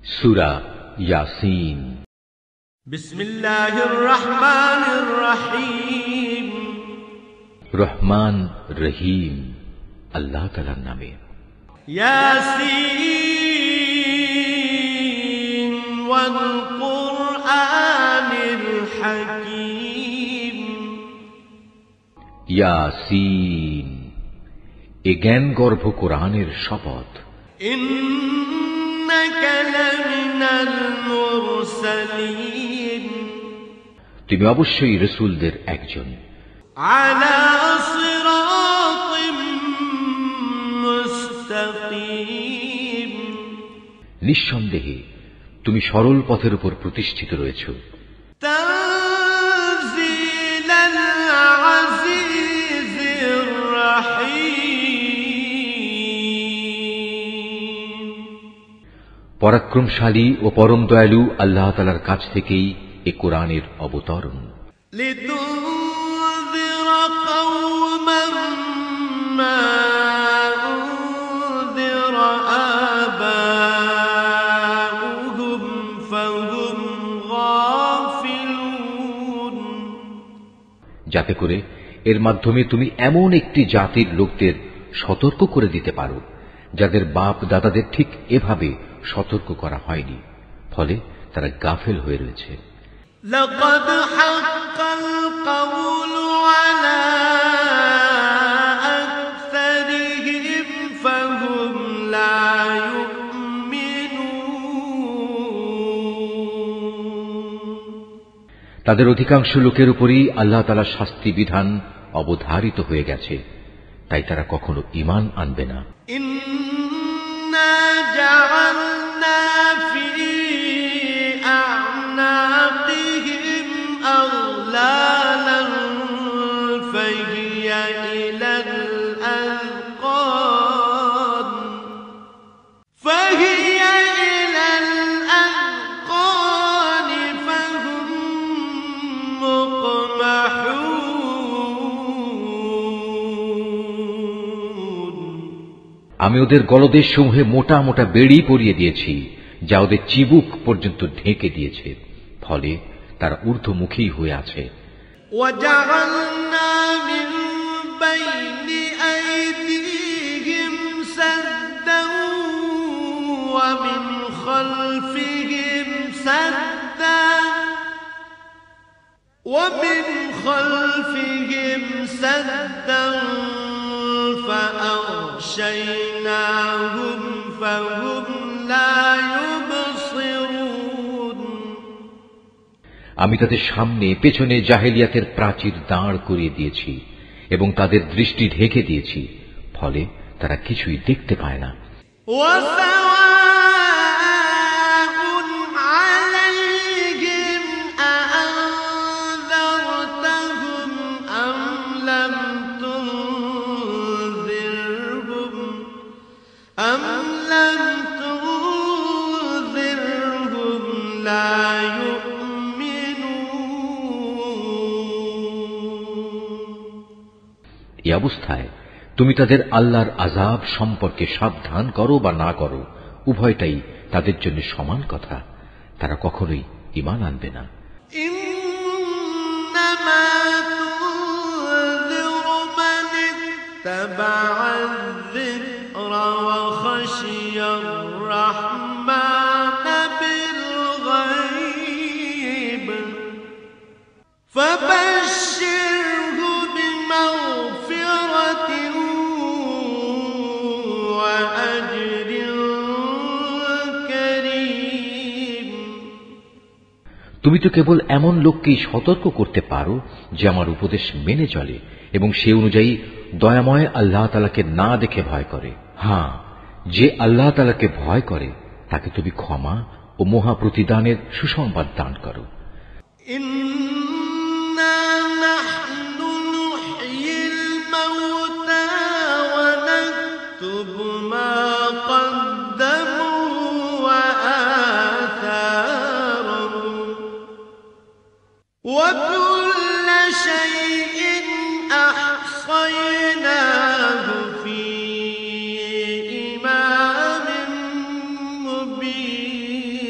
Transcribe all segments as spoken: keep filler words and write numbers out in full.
সূরা ইয়াসিন। বিসমিল্লাহির রহমানির রহিম। রহমান রহিম আল্লাহ তাআলার নামে। ইয়াসিন ওয়াল কুরআনিল হাকীম। ইয়াসিন এ জ্ঞান গর্ভ কোরআনের শপথ। ইন্নাকা লামিনাল মুরসালিন। তুমি অবশ্যই রাসূলদের একজন। আলা সিরাতিম মুস্তাকিম। নিঃসন্দেহে তুমি সরল পথের উপর প্রতিষ্ঠিত রয়েছ। তানজিলাল আজিজির রাহিম। পরাক্রমশালী ও পরম দয়ালু আল্লাহ তাআলার কাছ থেকেই এ কোরআনের অবতরণ। লিতুনযিরা কওমান মা উনযিরা আবাউহুম ফাহুম গাফিলুন। যাতে করে এর মাধ্যমে তুমি এমন একটি জাতির লোকদের সতর্ক করে দিতে পারো যাদের বাপ দাদাদের ঠিক এভাবে সতর্ক করা হয়নি, ফলে তারা গাফেল হয়ে রয়েছে। লাকাদ হাক্কাল কাওলু আলা আকসারিহিম ফাহুম লা ইউমিনুন। তাদের অধিকাংশ লোকের উপরই আল্লাহ তাআলার শাস্তি বিধান অবধারিত হয়ে গেছে, তাই তারা কখনো ঈমান আনবে না। ইন্না জাআলনা ফি আ'নাকিহিম আগলালান ফাহিয়া ইলাল আযকান ফাহিয়া ইলাল আযকান ফাহুম মুকমাহুন। আমি ওদের গলদেশ সমূহে মোটা মোটা বেড়ি পরিয়ে দিয়েছি, যা ওদের চিবুক পর্যন্ত ঢেকে দিয়েছে, ফলে তারা ঊর্ধ্বমুখী হয়ে আছে। وجعلنا من بين أيديهم سدا ومن خلفهم سدا ومن خلفهم سدا فأغشيناهم فهم لا يبصرون। আমি তাদের সামনে পেছনে জাহেলিয়াতের প্রাচীর দাঁড় করিয়ে দিয়েছি এবং তাদের দৃষ্টি ঢেকে দিয়েছি, ফলে তারা কিছুই দেখতে পায় না। وسواء عليهم أأنذرتهم أم لم تنذرهم أم لم تنذرهم لا এই অবস্থায় তুমি তাদের আল্লাহর আযাব সম্পর্কে সাবধান করো বা না করো, উভয়টাই তাদের জন্য সমান কথা। তারা কখনোই ঈমান আনবে না। إنما تنذر من اتبع الذكر وخشي الرحمن بالغيب فبشره بمغفرة وأجر كريم। তুমি তো কেবল এমন লোককেই সতর্ক করতে পারো যে আমার উপদেশ মেনে চলে এবং সে অনুযায়ী দয়াময় আল্লাহ তাআলাকে না দেখে ভয় করে। হ্যাঁ, যে আল্লাহ তাআলাকে ভয় করে তাকে তুমি ক্ষমা ও মহা প্রতিদানের সুসংবাদ দান করো। إنا نحن نحيي الموتى ونكتب ما قدموا وآثارهم وكل شيء أحصيناه في إمام مبين।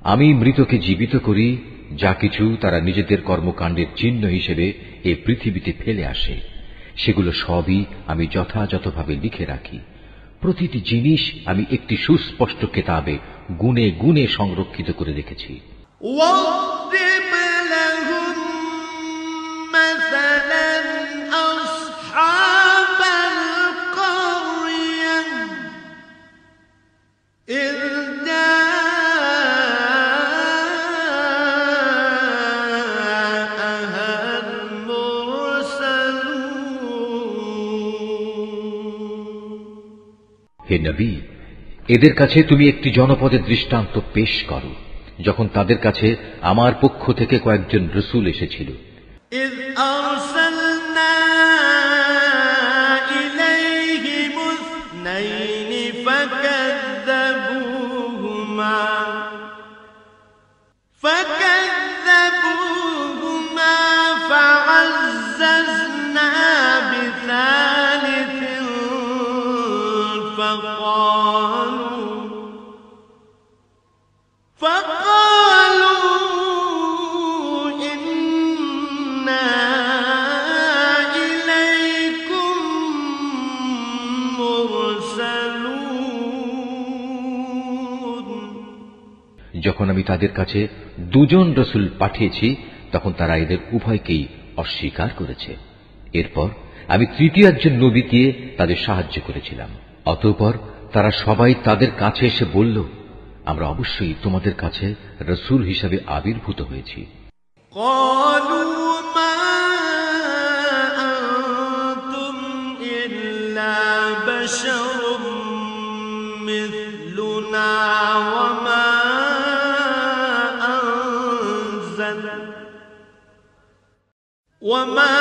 আমি মৃতকে জীবিত করি, যা কিছু তারা নিজেদের কর্মকাণ্ডের চিহ্ন হিসেবে এ পৃথিবীতে ফেলে আসে সেগুলো সবই আমি যথাযথভাবে লিখে রাখি। প্রতিটি জিনিস আমি একটি সুস্পষ্ট কেতাবে গুণে গুণে সংরক্ষিত করে রেখেছি। واضرب لهم مثلا أصحاب القرية إذ جاءها المرسلون হে নবী, এদের কাছে তুমি একটি জনপদের দৃষ্টান্ত পেশ করো যখন তাদের কাছে আমার পক্ষ থেকে কয়েকজন রসূল এসেছিল। إذ أرسلنا إليهم اثنين فكذبوهما فكذبوهما فعززنا بثالث فقالوا فقالوا إنا إليكم مرسلون যখন আমি তাদের কাছে দুজন রসূল পাঠিয়েছি তখন তারা এদের উভয়কেই অস্বীকার করেছে। এরপর আমি তৃতীয় একজন নবীকে তাদের সাহায্য করেছিলাম। অতঃপর তারা সবাই তাদের কাছে এসে বলল, আমরা অবশ্যই তোমাদের কাছে রসূল হিসাবে আবির্ভূত হয়েছি। قالوا ما أنتم إلا بشر مثلنا وما أنزل وما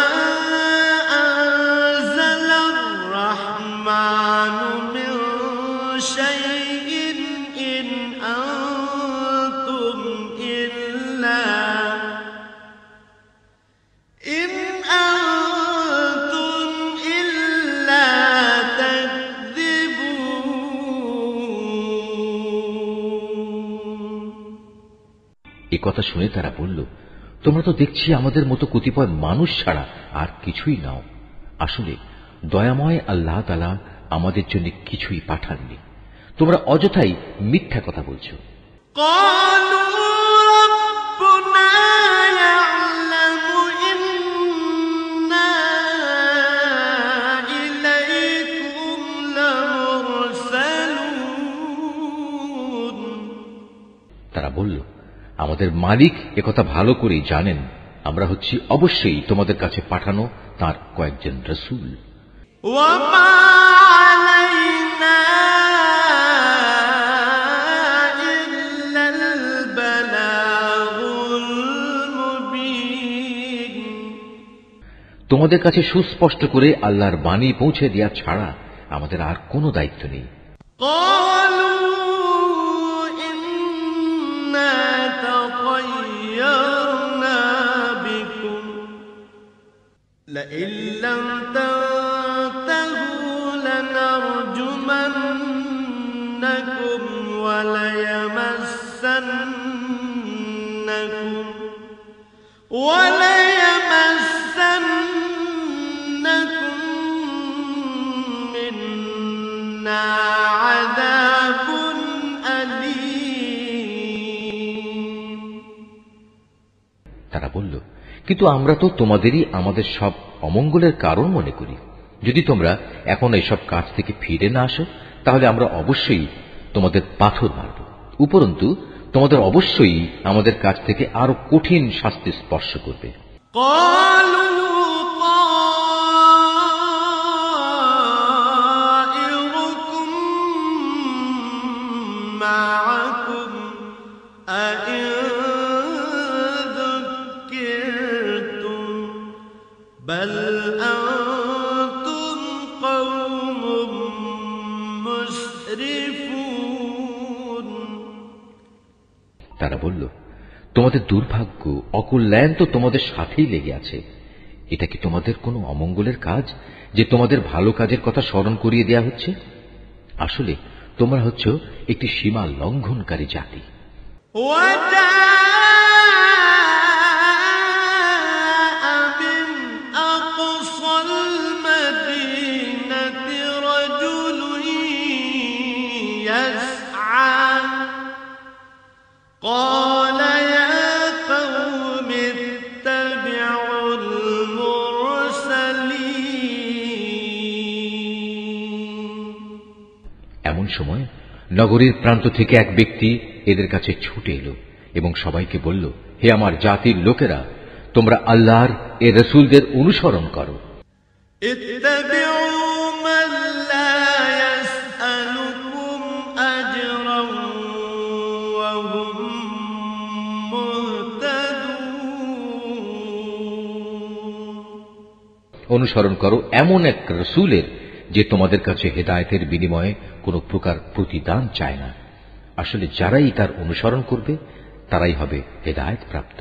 أنزل الرحمن من شيء إن أنتم إلا إن أنتم إلا تكذبون এ কথা শুনে তারা বলল, তোমরা তো দেখছি আমাদের মতো কতিপয় মানুষ ছাড়া আর কিছুই নাও। আসলে দয়াময় আল্লাহ তাআলা আমাদের জন্য কিছুই পাঠাননি, তোমরা অযথাই মিথ্যা কথা বলছো। قالوا ربنا يعلم إنا إليكم لمرسلون তারা বলল, আমাদের মালিক একথা ভালো করেই জানেন আমরা হচ্ছি অবশ্যই তোমাদের কাছে পাঠানো তার কয়েকজন রসূল। وما علينا إلا البلاغ المبين তোমাদের কাছে সুস্পষ্ট করে আল্লাহর বাণী পৌঁছে দেওয়া ছাড়া আমাদের আর কোনো দায়িত্ব নেই। قالوا إنا تطيرنا بكم لئن لم تنتهوا لنرجمنكم وليمسنكم وليمسنكم منا عذاب أليم তারা বলল, কিন্তু আমরা তো তোমাদেরই আমাদের সব অমঙ্গলের কারণ মনে করি। যদি তোমরা এখন এইসব কাজ থেকে ফিরে না আসো তাহলে আমরা অবশ্যই তোমাদের পাথর মারব। উপরন্তু তোমাদের অবশ্যই আমাদের কাছ থেকে আরো কঠিন শাস্তি স্পর্শ করবে। قالوا طائركم معكم أئن ذكرتم بل أنتم قوم مسرفون তারা বলল, তোমাদের দুর্ভাগ্য অকল্যাণ তো তোমাদের সাথেই লেগে আছে। এটা কি তোমাদের কোনো অমঙ্গলের কাজ যে তোমাদের ভালো কাজের কথা স্মরণ করিয়ে দেয়া হচ্ছে? আসলে তোমরা হচ্ছ একটি সীমা লঙ্ঘনকারী জাতি। وجاء من أقصى المدينة رجل يسعى قال يا قوم اتبعوا المرسلين এমন সময় নগরীর প্রান্ত থেকে এক ব্যক্তি এদের কাছে ছুটে এলো এবং সবাইকে বলল, হে আমার জাতির লোকেরা, তোমরা আল্লাহর এ রাসূলদের অনুসরণ করো। অনুসরণ করো এমন এক রাসূলের যে তোমাদের কাছে হেদায়েতের বিনিময়ে কোন প্রকার প্রতিদান চায় না। আসলে যারাই তার অনুসরণ করবে তারাই হবে হেদায়েত প্রাপ্ত।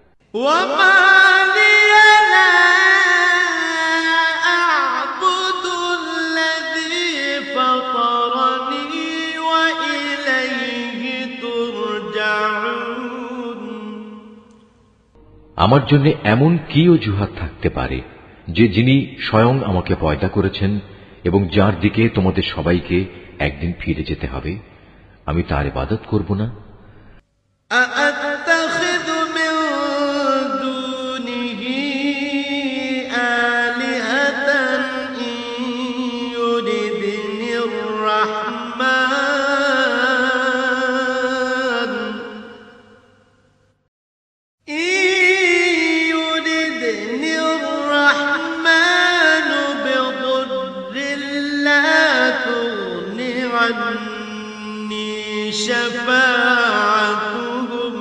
আমার জন্য এমন কি অজুহাত থাকতে পারে যে যিনি স্বয়ং আমাকে পয়দা করেছেন এবং যার দিকে তোমাদের সবাইকে একদিন ফিরে যেতে হবে, আমি তার ইবাদত করব না? شفاعتهم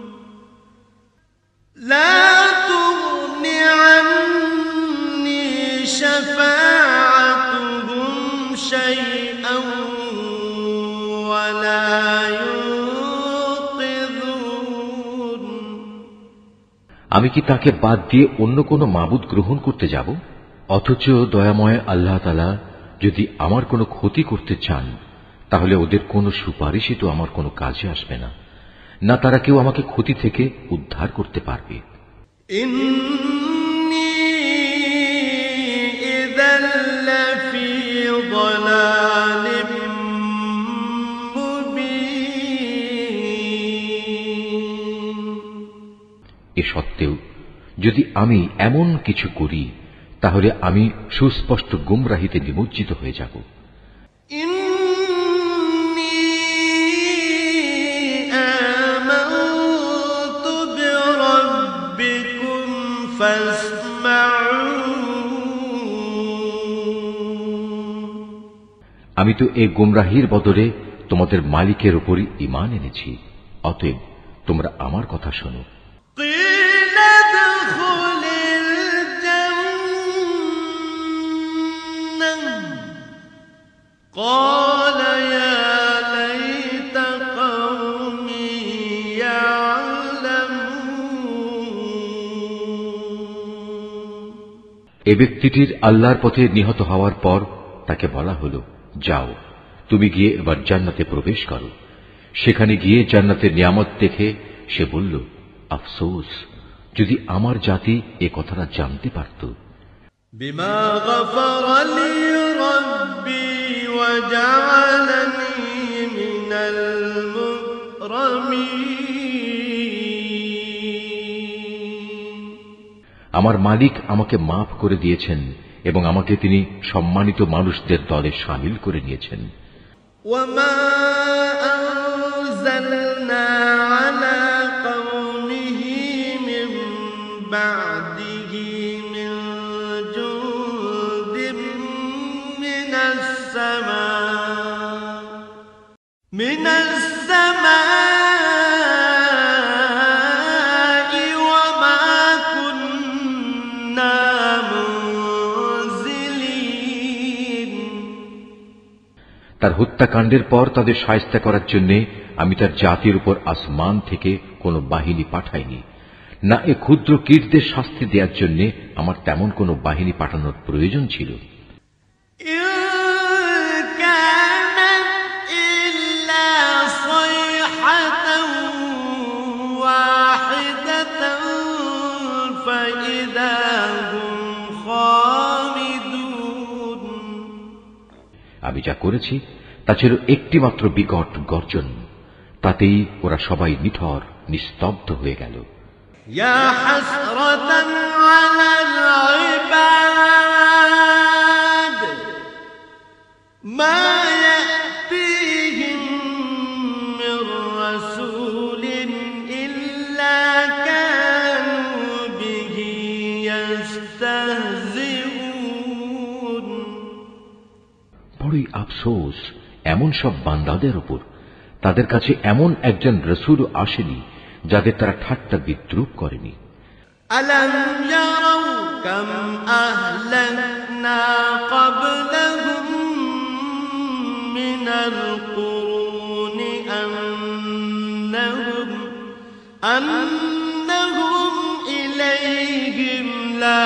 لا تغن عني شفاعتهم شيئا ولا ينقذون আমি কি তাকে বাদ দিয়ে অন্য কোন মাবুদ গ্রহণ করতে যাব? অথচ দয়াময় আল্লাহ তাআলা যদি আমার কোনো ক্ষতি করতে চান তাহলে ওদের কোনো সুপারিশই তো আমার কোনো কাজে আসবে না, না তারা কেউ আমাকে ক্ষতি থেকে উদ্ধার করতে পারবে। এ সত্ত্বেও যদি আমি এমন কিছু করি তাহলে আমি সুস্পষ্ট গুমরাহিতে নিমজ্জিত হয়ে যাব। আমি তো এই গুমরাহির বদলে তোমাদের মালিকের উপরই ঈমান এনেছি, অতএব তোমরা আমার কথা শোনো। এ ব্যক্তিটির আল্লাহর পথে নিহত হওয়ার পর তাকে বলা হলো, যাও তুমি গিয়ে এবার জান্নাতে প্রবেশ করো। সেখানে গিয়ে জান্নাতের নিয়ামত দেখে সে বলল, আফসোস যদি আমার জাতি এ কথাটা জানতে পারত। বিমা গফারা লি রাব্বি ওয়া জাআলানি মিনাল মুকরামিন। আমার মালিক আমাকে মাফ করে দিয়েছেন এবং আমাকে তিনি সম্মানিত মানুষদের দলে শামিল করে নিয়েছেন। ওয়ামা আনজালনা আলা কওমিহি মিন বা'দিহি মিন জুনদিন মিনাস সামা মিনাস সামা তার হত্যাকাণ্ডের পর তাদের শায়েস্তা করার জন্য আমি তার জাতির উপর আসমান থেকে কোনো বাহিনী পাঠাইনি, না এ ক্ষুদ্র কীটদের শাস্তি দেওয়ার জন্য আমার তেমন কোনো বাহিনী পাঠানোর প্রয়োজন ছিল। আমি যা করেছি তা ছিল একটি মাত্র বিকট গর্জন, তাতেই ওরা সবাই নিথর নিস্তব্ধ হয়ে গেল। ইয়া হাসরাতান আলাল ইবাদ মা ইয়াতিহিম মির রাসূলিন ইল্লা কানু বিহি ইস্তাহজিউন। বড়ই আফসোস এমন সব বান্দাদের উপর, তাদের কাছে এমন একজন রসূল আসেনি যাদের তারা ঠাট্টা বিদ্রুপ করেনি। আলাম ইয়ারাউ কাম আহলাকনা ক্বাবলাহুম মিনাল কুরুনি আন্নাহুম আন্নাহুম ইলাইহিম লা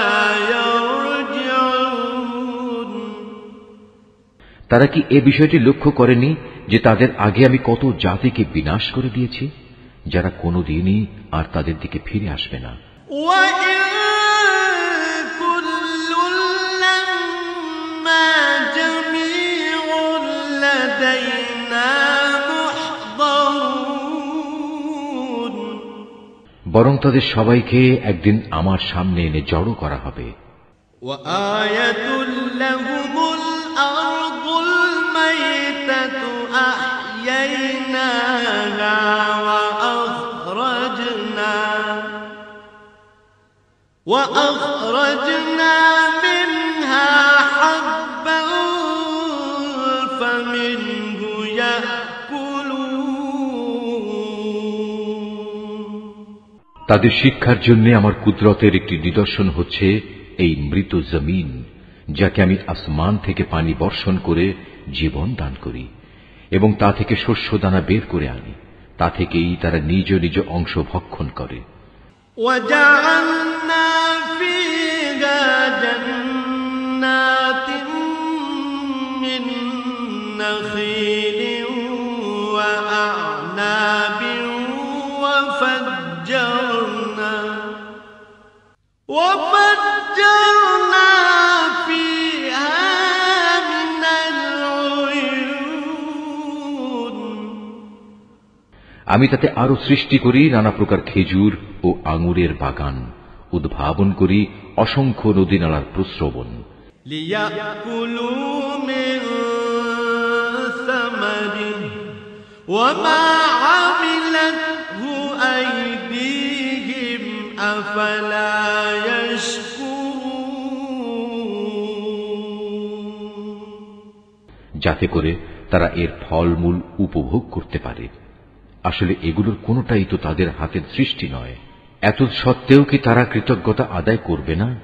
ইয়ারজিউন। তারা কি এ বিষয়টি লক্ষ্য করেনি যে তাদের আগে আমি কত জাতিকে বিনাশ করে দিয়েছি, যারা কোনোদিনই আর তাদের দিকে ফিরে আসবে না। বরং তাদের সবাইকে একদিন আমার সামনে এনে জড়ো করা হবে। وأخرجنا منها حبا فمنه يأكلون। তাদের শিক্ষার জন্য আমার কুদরতের একটি নিদর্শন হচ্ছে এই মৃত জমিন, যাকে আমি আসমান থেকে পানি বর্ষণ করে জীবন দান করি এবং তা থেকে শস্য দানা বের করে আনি, তা থেকেই তারা নিজ নিজ অংশ ভক্ষণ করে। وجعلنا فيها جنات من نخيل وأعناب وفجرنا وفجرنا فيها من العيون। আমি তাতে আরো সৃষ্টি করি নানা প্রকার খেজুর ও আঙুরের বাগান, উদ্ভাবন করি অসংখ্য নদী নালার প্রস্রবণ। লিয়াকুলু মিন সামারিহি ওয়া মা আমিলাতহু আইদিহিম আফালা ইয়াশকুরুন। যাতে করে তারা এর ফলমূল উপভোগ করতে পারে। আসলে এগুলোর কোনোটাই তো তাদের হাতের সৃষ্টি নয়, এত সত্ত্বেও কি তারা কৃতজ্ঞতা আদায় করবে না?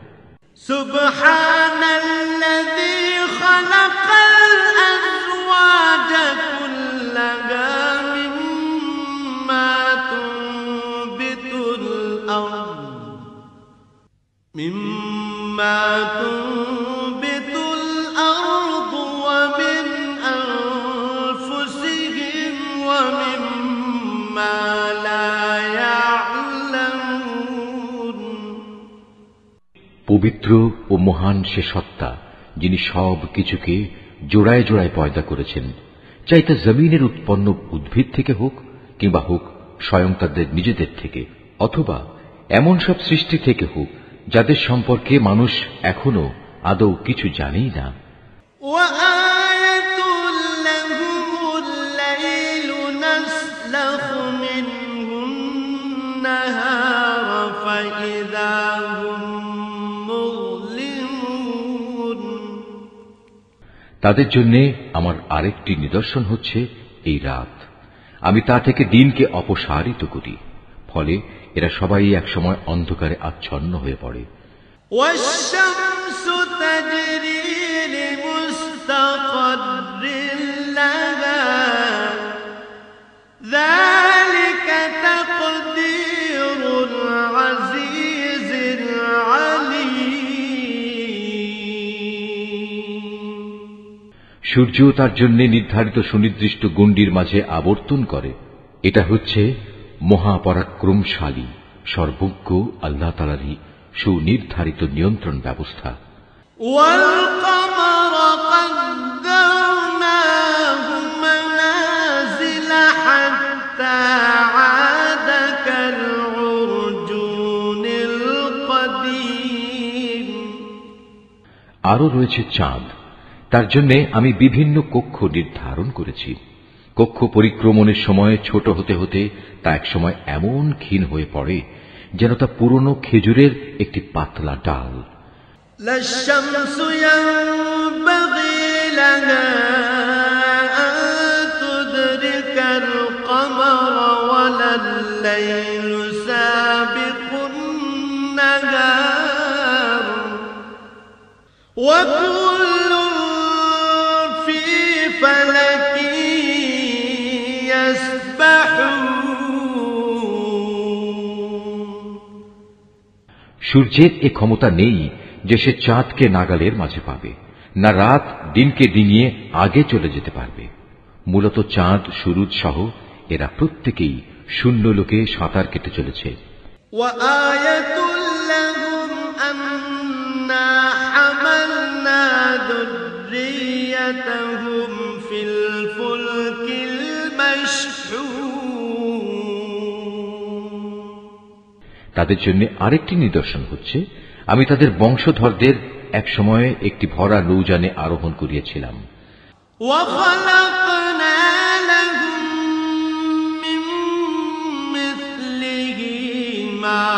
সুবহানাল্লাযী খালাকাল আযওয়াজা কুল্লাহা মিম্মা তুনবিতুল আরদ মিম্মা তুনবিতুল আরদ ওয়া মিন আনফুসিহিম ওয়া মিম্মা লা ইয়া'লামুন। পবিত্র ও মহান সে সত্তা, যিনি সব কিছুকে জোড়ায় জোড়ায় পয়দা করেছেন, চাই তা জমিনের উৎপন্ন উদ্ভিদ থেকে হোক কিংবা হোক স্বয়ং তাদের নিজেদের থেকে, অথবা এমন সব সৃষ্টি থেকে হোক যাদের সম্পর্কে মানুষ এখনো আদৌ কিছু জানেই না। তাদের জন্য আমার আরেকটি নিদর্শন হচ্ছে এই রাত, আমি তা থেকে দিনকে অপসারিত করি, ফলে এরা সবাই একসময় অন্ধকারে আচ্ছন্ন হয়ে পড়ে। সূর্য তার জন্য নির্ধারিত সুনির্দিষ্ট গণ্ডির মাঝে আবর্তন করে। এটা হচ্ছে মহাপরাক্রমশালী সর্বজ্ঞ আল্লাহ তাআলারই সুনির্ধারিত নিয়ন্ত্রণ ব্যবস্থা। والقمر قدرناه عاد كالعرجون القديم আরো রয়েছে চাঁদ, তার জন্য আমি বিভিন্ন কক্ষ নির্ধারণ করেছি। কক্ষ পরিক্রমণের সময় ছোট হতে হতে তা এক সময় এমন ক্ষীণ হয়ে পড়ে যেন তা পুরনো খেজুরের একটি পাতলা ডাল। لا الشمس ينبغي لها أن تدرك القمر ولا الليل سابق النهار وكل في فلك يسبحون সূর্যের এ ক্ষমতা নেই যে সে চাঁদকে নাগালের মাঝে পাবে, না রাত দিনকে ডিঙিয়ে আগে চলে যেতে পারবে। মূলত চাঁদ, সূরজ সহ এরা প্রত্যেকেই শূন্য লোকে সাঁতার কেটে চলেছে। وآية لهم أنا حملنا ذريتهم في الفلك المشحون তাদের জন্য আরেকটি নিদর্শন হচ্ছে, আমি তাদের বংশধরদের এক সময়ে একটি ভরা নৌযানে আরোহণ করিয়েছিলাম। وخلقنا لهم من مثله ما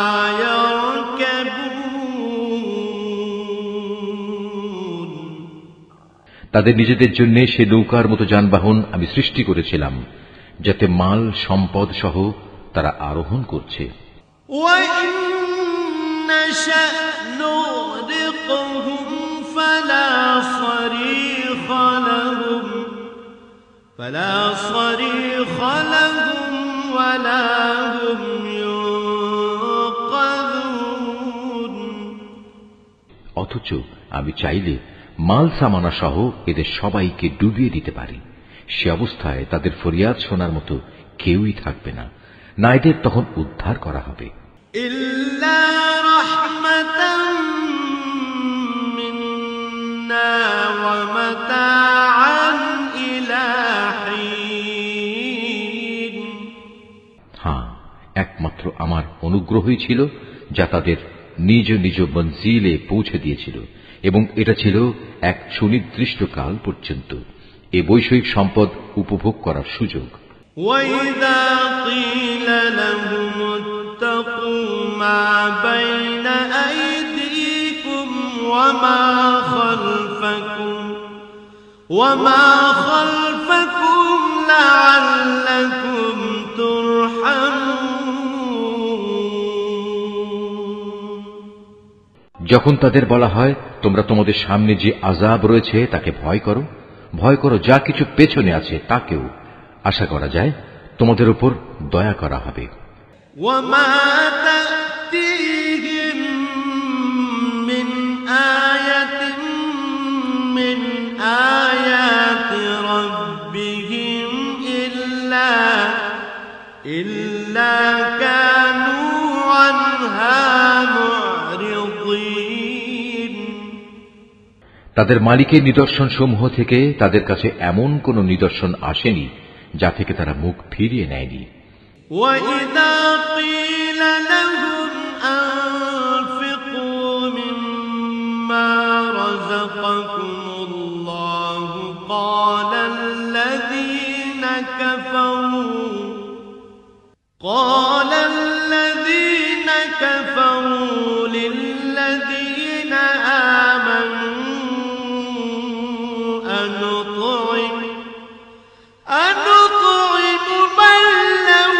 يركبون তাদের নিজেদের জন্য সে নৌকার মতো যানবাহন আমি সৃষ্টি করেছিলাম, যাতে মাল সম্পদ সহ তারা আরোহণ করছে। وإن نشأ نغرقهم فلا صريخ لهم فلا صريخ لهم ولا هم ينقذون অথচ আমি চাইলে মাল সামানা সহ এদের সবাইকে ডুবিয়ে দিতে পারি। সে অবস্থায় তাদের ফরিয়াদ শোনার মতো কেউই থাকবে না, না এদের তখন উদ্ধার করা হবে। إلا رحمة منا ومتاعا إلى حين হ্যাঁ, একমাত্র আমার অনুগ্রহই ছিল যা তাদের নিজ নিজ মঞ্জিলে পৌঁছে দিয়েছিল, এবং এটা ছিল এক সুনির্দিষ্ট কাল পর্যন্ত এ বৈষয়িক সম্পদ উপভোগ করার সুযোগ। وإذا قيل لهم اتقوا ما بين أيديكم وما خلفكم وما خلفكم لعلكم ترحمون যখন তাদের বলা হয়, তোমরা তোমাদের সামনে যে আযাব রয়েছে তাকে ভয় করো, ভয় করো যা কিছু পেছনে আছে তাকেও, আশা করা যায় তোমাদের উপর দয়া করা হবে। وما تأتيهم من آية من آيات ربهم إلا إلا كانوا عنها معرضين তাদের মালিকের নিদর্শন সমূহ থেকে তাদের কাছে এমন কোন নিদর্শন আসেনি যা থেকে তারা মুখ ফিরিয়ে নেয়নি। وَإِذَا قِيلَ لَهُمْ أَنفِقُوا مِمَّا رَزَقَكُمُ اللَّهُ قَالَ الَّذِينَ كَفَرُوا قَالَ الَّذِينَ كَفَرُوا لِلَّذِينَ آمَنُوا أَنُطْعِمُ أَنُطْعِمُ مَن لَّوْ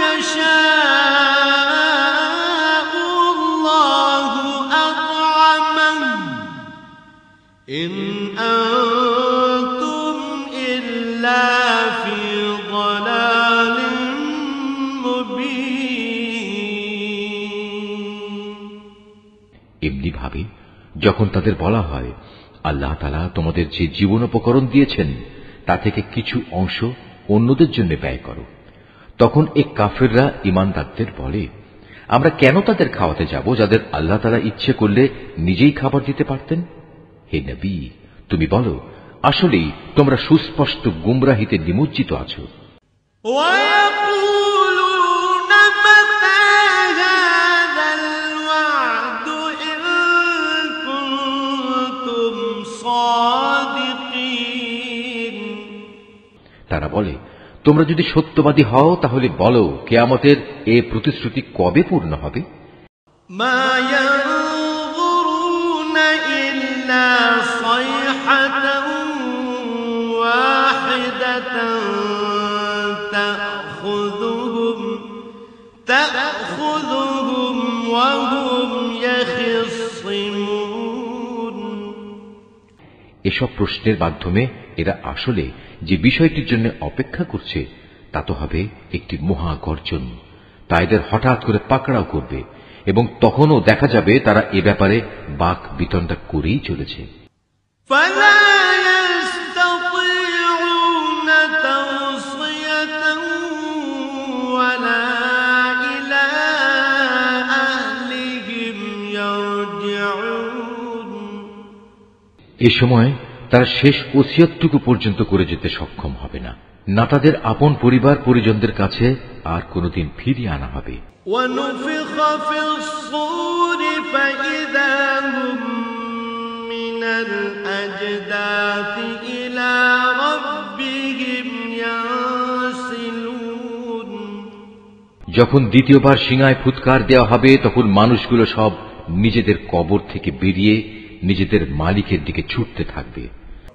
يَشَاءُ اللَّهُ أَطْعَمَهُ إِنْ أَنتُمْ إِلَّا فِي ضَلَالٍ مُّبِينٍ এমনি ভাবে যখন তাদের বলা হয়, আল্লাহ তাআলা তোমাদের যে জীবনোপকরণ দিয়েছেন তা থেকে কিছু অংশ অন্যদের জন্য ব্যয় করো, তখন এই কাফেররা ঈমানদারদের বলে, আমরা কেন তাদের খাওয়াতে যাব যাদের আল্লাহ তাআলা ইচ্ছে করলে নিজেই খাবার দিতে পারতেন। হে নবী, তুমি বলো, আসলেই তোমরা সুস্পষ্ট গুমরাহিতে নিমজ্জিত আছো। وَيَقُولُ তোমরা যদি সত্যবাদী হও তাহলে বলো কিয়ামতের এ প্রতিশ্রুতি কবে পূর্ণ হবে? মা ইয়ানযুরুনা ইল্লা সাইহাতান ওয়াহিদাতান তাখুযুহুম তাখুযুহুম ওয়া হুম ইয়াখিসিমুন। এসব প্রশ্নের মাধ্যমে এরা আসলে যে বিষয়টির জন্য অপেক্ষা করছে তা তো হবে একটি মহা গর্জন। তা এদের হঠাৎ করে পাকড়াও করবে এবং তখনও দেখা যাবে তারা এ ব্যাপারে বাক বিতণ্ডা করেই চলেছে। এ সময় তারা শেষ ওসিয়তটুকু পর্যন্ত করে যেতে সক্ষম হবে না, না তাদের আপন পরিবার পরিজনদের কাছে আর কোনদিন ফিরিয়ে আনা হবে। যখন দ্বিতীয়বার সিঙায় ফুৎকার দেওয়া হবে তখন মানুষগুলো সব নিজেদের কবর থেকে বেরিয়ে নিজেদের মালিকের দিকে ছুটতে থাকবে।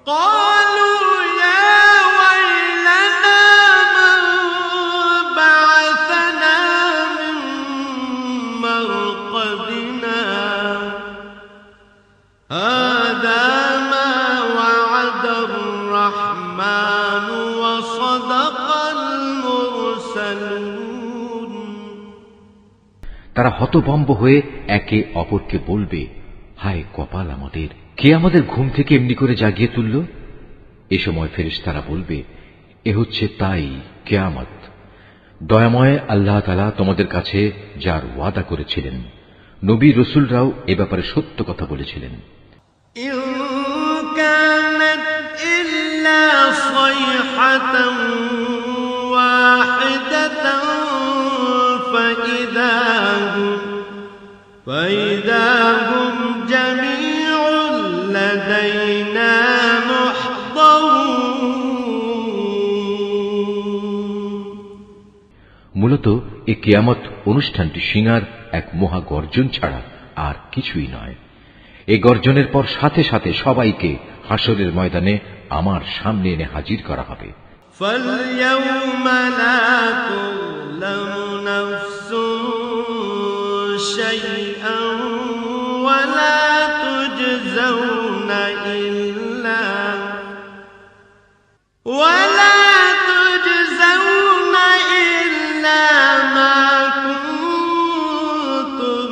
তারা হতভম্ব হয়ে একে অপরকে বলবে, হায় কপাল আমাদের, কে আমাদের ঘুম থেকে এমনি করে জাগিয়ে তুলল? এ সময় ফেরেশতারা বলবে, এ হচ্ছে তাই কিয়ামত। দয়াময় আল্লাহ তাআলা তোমাদের কাছে যার ওয়াদা করেছিলেন, নবী রাসূলরাও এ ব্যাপারে সত্য কথা বলেছিলেন। ইন কানাত ইল্লা সাইহাতান ওয়াহিদাতান ফাইদা হুম ফাইদা হুম জামিউন লাদাইনা মুহদারুন। মূলত এ কিয়ামত অনুষ্ঠানটি সিঙার এক মহা গর্জন ছাড়া আর কিছুই নয়। এই গর্জনের পর সাথে সাথে সবাইকে হাসরের ময়দানে আমার সামনে এনে হাজির করা হবে। ফালইয়াউমা লা তুযলামু নাফসুন শাইআন ওয়া লা তুজজাউনা ইল্লা ওয়া লা তুজজাউনা ইল্লা মা কুনতুম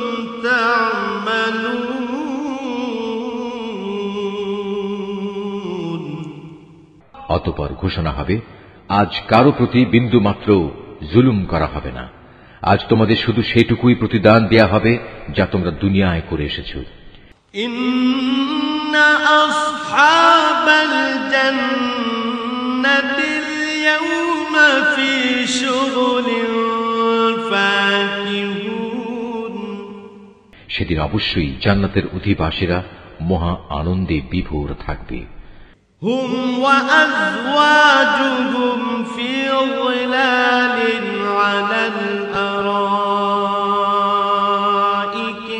তা'মালুন। অতঃপর ঘোষণা হবে, আজ কারো প্রতি বিন্দু মাত্র জুলুম করা হবে না। আজ তোমাদের শুধু সেটুকুই প্রতিদান দেয়া হবে যা তোমরা দুনিয়ায় করে এসেছো। ইন্না আসহাবাল জান্নাতিল ইয়াওমা ফি শুগুলিন ফাকিহুন। সেদিন অবশ্যই জান্নাতের অধিবাসীরা মহা আনন্দে বিভোর থাকবে। হুম ওয়া আযওয়াজুহুম ফি যিলালিন আলাল আরাইকি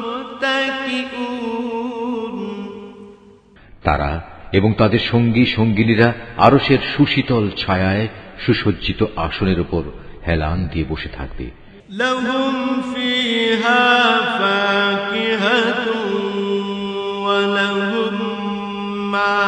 মুত্তাকিউন। তারা এবং তাদের সঙ্গী সঙ্গিনীরা আরশের সুশীতল ছায়ায় সুসজ্জিত আসনের উপর হেলান দিয়ে বসে থাকবে। লাহুম ফিহা ফাকিহাতুন ওয়া লাহুম মা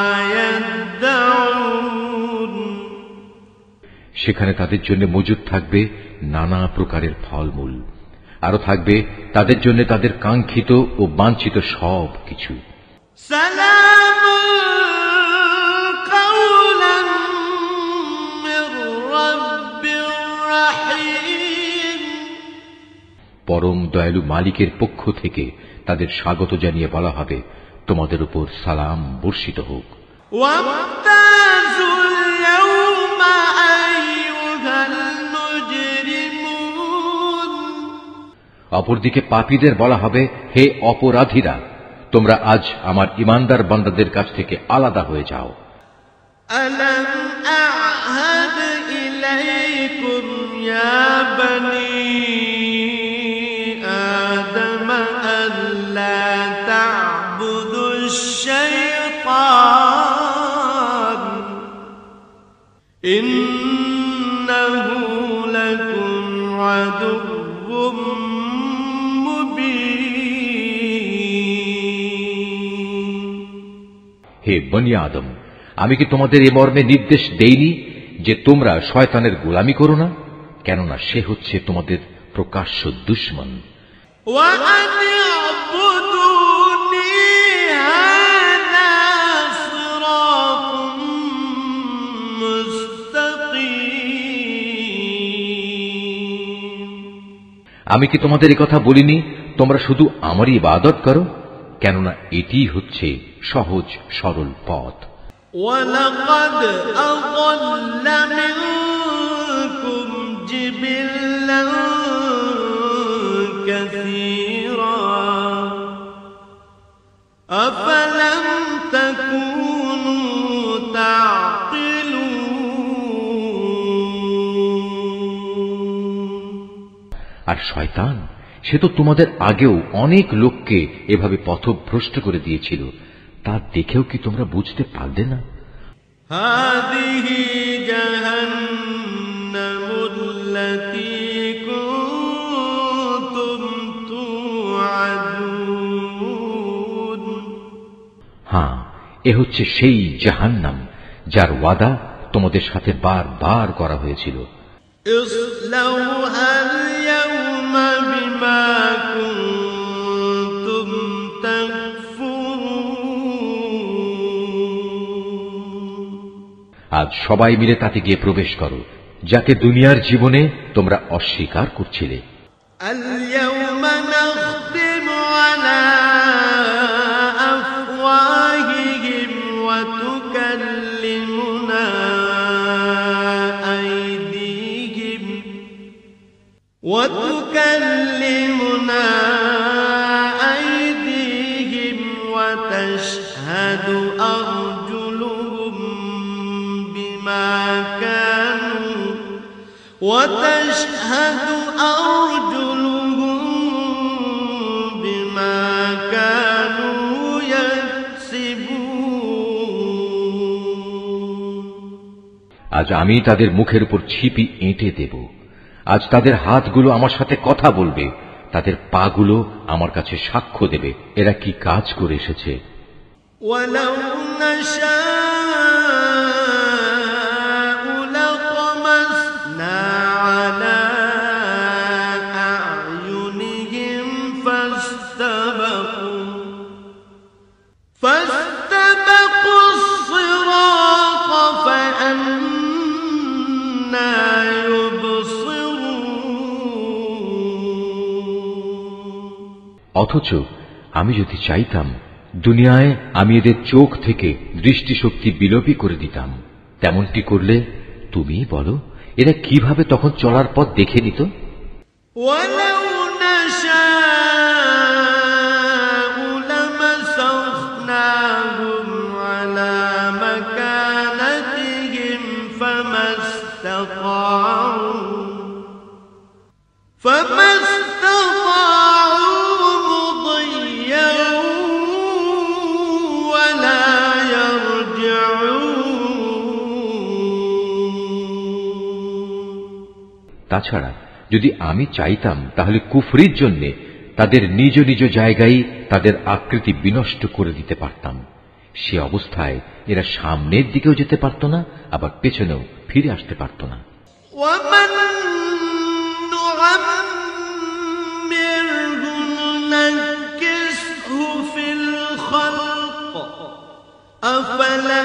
ইয়াদউন। সেখানে তাদের জন্য মজুদ থাকবে নানা প্রকারের ফলমূল, আরো থাকবে তাদের জন্য তাদের কাঙ্ক্ষিত ও বাঞ্ছিত সব কিছু। সালামুন কাওলাম মির রাব্বির রাহিম। পরম দয়ালু মালিকের পক্ষ থেকে তাদের স্বাগত জানিয়ে বলা হবে, তোমাদের উপর সালাম বর্ষিত হোক। ওয়াবতাজুল ইয়াওমা আইয়ুহাল মুজরিমুন। অপরদিকে পাপীদের বলা হবে, হে অপরাধীরা, তোমরা আজ আমার ইমানদার বান্দাদের কাছ থেকে আলাদা হয়ে যাও। আলাম আ'হাদ ইলা عدو مبين হে বনি আদম, আমি কি তোমাদের এ মর্মে নির্দেশ দেইনি যে তোমরা শয়তানের গোলামি করো না? কেননা সে হচ্ছে তোমাদের প্রকাশ্য দুশমন। وأن اعبدوني هذا صراط مستقيم আমি কি তোমাদের এই কথা বলিনি তোমরা শুধু আমারই ইবাদত করো? কেননা এটিই হচ্ছে সহজ সরল পথ। ولقد أضل منكم جبلا كثيرا أفلم تكونوا تعقلون আর শয়তান সে তো তোমাদের আগেও অনেক লোককে এভাবে পথভ্রষ্ট করে দিয়েছিল, তা দেখেও কি তোমরা বুঝতে পারলে না? هذه جهنم التي كنتم توعدون হ্যাঁ, এ হচ্ছে সেই জাহান্নাম যার ওয়াদা তোমাদের সাথে বারবার করা হয়েছিল। اصلوها اليوم بما كنتم تكفرون আজ সবাই মিলে তাতে গিয়ে প্রবেশ করো, যাকে দুনিয়ার জীবনে তোমরা অস্বীকার করছিলে। اليوم نختم على أفواههم وتكلمنا أيديهم وتكلمنا أيديهم وتشهد أرجلهم بما كانوا وتشهد أرجلهم بما كانوا يكسبون আজ আমি তাদের মুখের উপর ছিপি এঁটে দেব। আজ তাদের হাতগুলো আমার সাথে কথা বলবে, তাদের পাগুলো আমার কাছে সাক্ষ্য দেবে এরা কি কাজ করে এসেছে। ولو نشاء لطمسنا على أعينهم فاستبقوا فاستبقوا الصراط فأنى يبصرون অথচ আমি যদি চাইতাম দুনিয়ায় আমি এদের চোখ থেকে দৃষ্টিশক্তি বিলোপী করে দিতাম। তেমনটি করলে তুমি বলো এরা কিভাবে তখন চলার পথ দেখে নিত? ولو نشاء لمسخناهم على مكانتهم فما استطاعوا فما استطاعوا مضيا ولا يرجعون তাছাড়া যদি আমি চাইতাম তাহলে কুফরির জন্য তাদের নিজ নিজ জায়গায় তাদের আকৃতি বিনষ্ট করে দিতে পারতাম। সে অবস্থায় এরা সামনের দিকেও যেতে পারত না, আবার পেছনেও ফিরে আসতে পারত না। ومن نعمره ننكسه في الخلق أفلا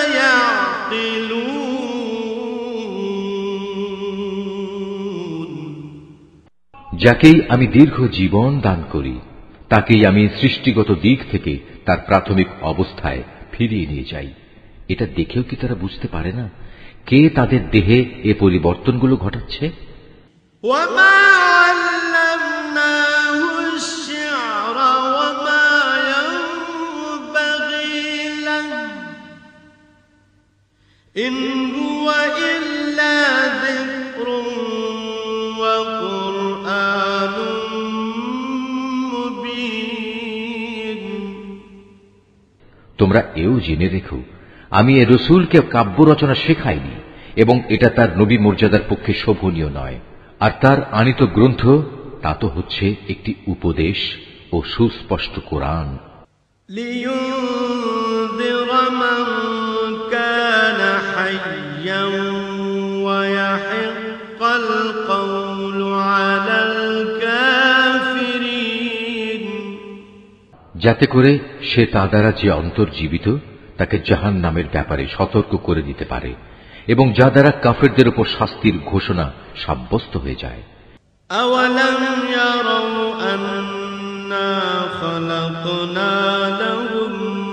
يعقلون যাকেই আমি দীর্ঘ জীবন দান করি তাকেই আমি সৃষ্টিগত দিক থেকে তার প্রাথমিক অবস্থায় ফিরিয়ে নিয়ে যাই। এটা দেখেও কি তারা বুঝতে পারে না কে তাদের দেহে এ পরিবর্তনগুলো ঘটাচ্ছে? وما علمناه الشعر وما ينبغي له إن هو إلا ذكر وقرآن مبين তোমরা এও জেনে রেখো আমি এ রসুলকে কাব্য রচনা শেখাইনি এবং এটা তার নবী মর্যাদার পক্ষে শোভনীয় নয়। আর তার আনিত গ্রন্থ তা তো হচ্ছে একটি উপদেশ ও সুস্পষ্ট কোরআন। لينذر من كان حيا ويحق القول على الكافرين, যাতে করে সে তা দ্বারা যে অন্তর্জীবিত তাকে জাহান্নামের ব্যাপারে সতর্ক করে দিতে পারে এবং যা দ্বারা কাফেরদের উপর শাস্তির ঘোষণা সাব্যস্ত হয়ে যায়। أولم يروا أنا خلقنا لهم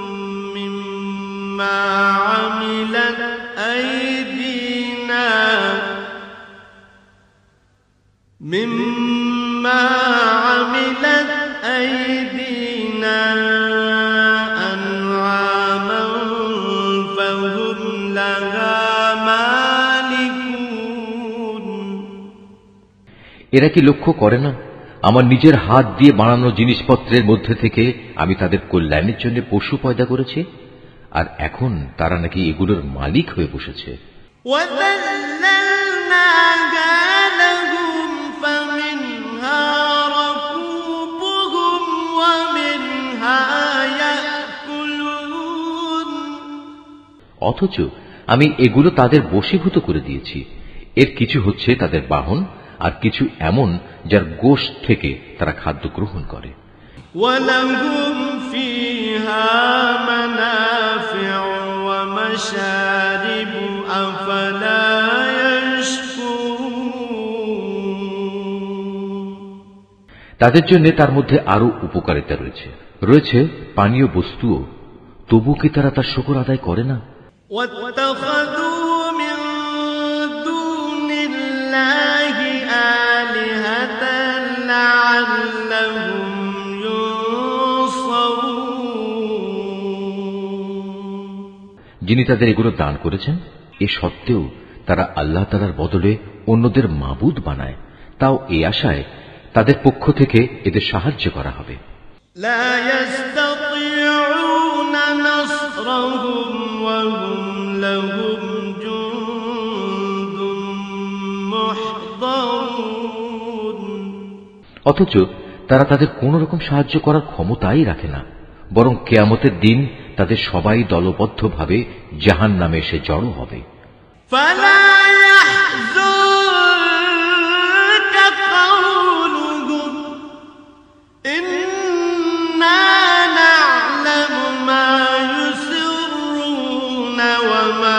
مما عملت أيدينا مما عملت أيدينا أنعاما فهم لها مالكون। এরা কি লক্ষ্য করে না আমার নিজের হাত দিয়ে বানানো জিনিসপত্রের মধ্যে থেকে আমি তাদের কল্যাণের জন্য পশু পয়দা করেছি, আর এখন তারা নাকি এগুলোর মালিক হয়ে বসেছে। অথচ আমি এগুলো তাদের বশীভূত করে দিয়েছি। এর কিছু হচ্ছে তাদের বাহন, আর কিছু এমন যার গোশত থেকে তারা খাদ্য গ্রহণ করে। وَلَهُمْ فِيهَا مَنَافِعُ وَمَشَارِبُ أَفَلَا يَشْكُرُونَ। তাদের জন্য তার মধ্যে আরো উপকারিতা রয়েছে, রয়েছে পানীয় বস্তুও, তবু কি তারা তার শুকর আদায় করে না? وَاتَّخَذُوا مِن دُونِ اللَّهِ آلِهَةً لَعَلَّهُمْ يُنصَرُونَ। যিনি তাদের এগুলো দান করেছেন, এ সত্ত্বেও তারা আল্লাহ তাআলার বদলে অন্যদের মাবুদ বানায়, তাও এই আশায় তাদের পক্ষ থেকে এদের সাহায্য করা হবে। لا يستطيعون نصرهم وهم لهم جند محضرون। অথচ তারা তাদের কোন রকম সাহায্য করার ক্ষমতাই রাখে না, বরং কিয়ামতের দিন তাদের সবাই দলবদ্ধভাবে জাহান্নামে এসে জড়ো হবে। فلا يحزنك قولهم إنا نعلم ما يسرون وما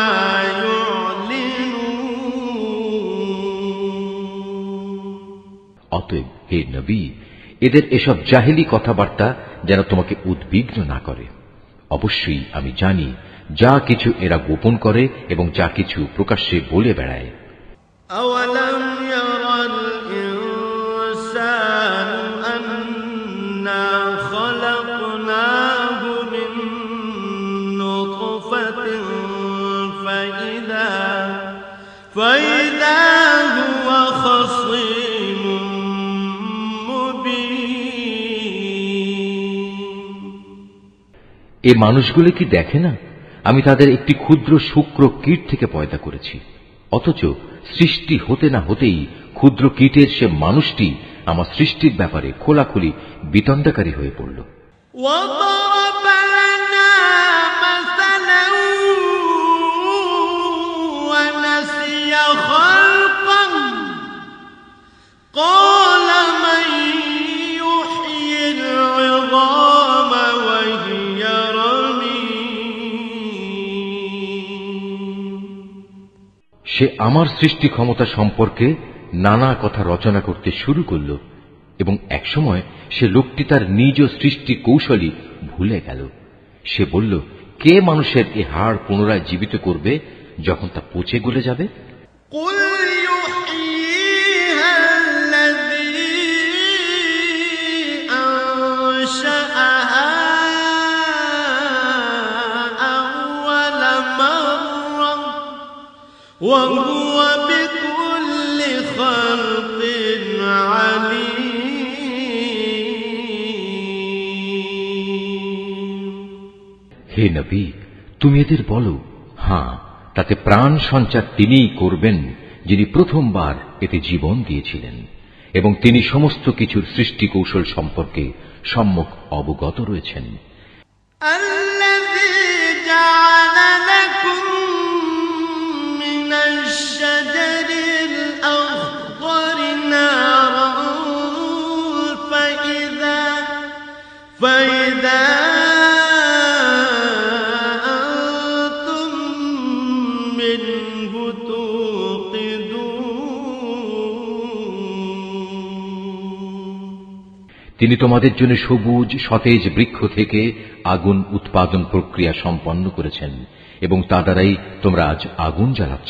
يعلنون। অতএব হে নবী, এদের এসব জাহেলি কথাবার্তা যেন তোমাকে উদ্বিগ্ন না করে। অবশ্যই আমি জানি যা কিছু এরা গোপন করে এবং যা কিছু প্রকাশ্যে বলে বেড়ায়। أولم ير الإنسان أنا خلقناه من نطفة فإذا فإذا هو خصيم مبين। এ মানুষগুলো কি দেখে না আমি তাদের একটি ক্ষুদ্র শুক্র কীট থেকে পয়দা করেছি, অথচ সৃষ্টি হতে না হতেই ক্ষুদ্র কীটের সে মানুষটি আমার সৃষ্টির ব্যাপারে খোলাখুলি বিতণ্ডাকারী হয়ে পড়ল। وضرب لنا مثلا ونسي خلقا قال من يحيي العظام وهي رميم। সে আমার সৃষ্টি ক্ষমতা সম্পর্কে নানা কথা রচনা করতে শুরু করল এবং একসময় সে লোকটি তার নিজ সৃষ্টি কৌশলী ভুলে গেল। সে বলল, কে মানুষের এ হাড় পুনরায় জীবিত করবে যখন তা পচে গলে যাবে? قل يحييها الذي أنشأها أول مرة وهو بكل خلق عليم। হে নবী, তুমি এদের বলো, হ্যাঁ, তাতে প্রাণ সঞ্চার তিনিই করবেন যিনি প্রথমবার এতে জীবন দিয়েছিলেন এবং তিনি সমস্ত কিছুর সৃষ্টি কৌশল সম্পর্কে সম্যক অবগত রয়েছেন। তিনি তোমাদের জন্য সবুজ সতেজ বৃক্ষ থেকে আগুন উৎপাদন প্রক্রিয়া সম্পন্ন করেছেন এবং তা দ্বারাই তোমরা আজ আগুন জ্বালাচ্ছ।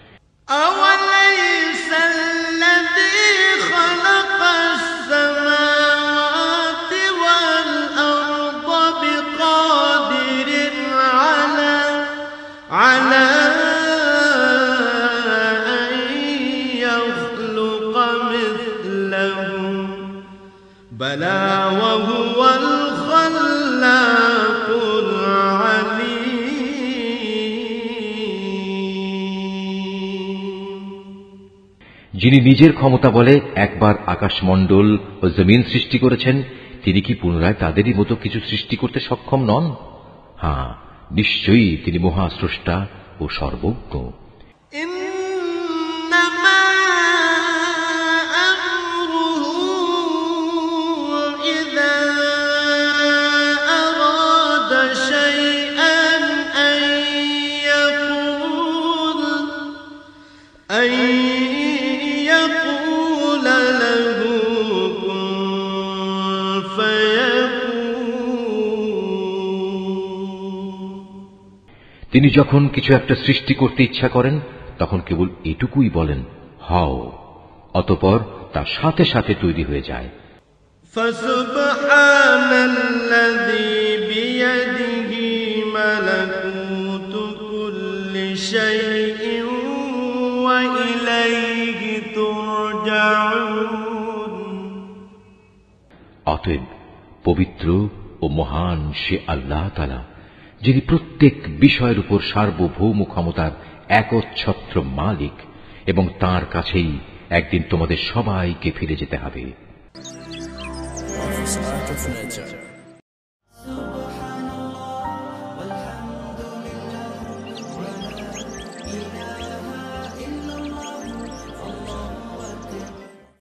بلى وهو الخلاق العليم। যিনি নিজের ক্ষমতা বলে একবার আকাশমণ্ডল ও জমিন সৃষ্টি করেছেন, তিনি কি পুনরায় তাদেরই মতো কিছু সৃষ্টি করতে সক্ষম নন? হ্যাঁ, নিশ্চয়ই তিনি মহাস্রষ্টা ও সর্বজ্ঞ। তিনি যখন কিছু একটা সৃষ্টি করতে ইচ্ছা করেন তখন কেবল এটুকুই বলেন, হও, অতঃপর তার সাথে সাথে তৈরি হয়ে যায়। ফাসুবহানাল্লাযী বিয়াদিহি মালাকুতু কুল্লি শাইইন ওয়া ইলাইহি তুরজাউন। অতএব পবিত্র ও মহান সে আল্লাহ তাআলা, যিনি প্রত্যেক বিষয়ের উপর সার্বভৌম ক্ষমতার একচ্ছত্র মালিক, এবং তাঁর কাছেই একদিন তোমাদের সবাইকে ফিরে যেতে হবে। سبحان الله والحمد لله ولا إله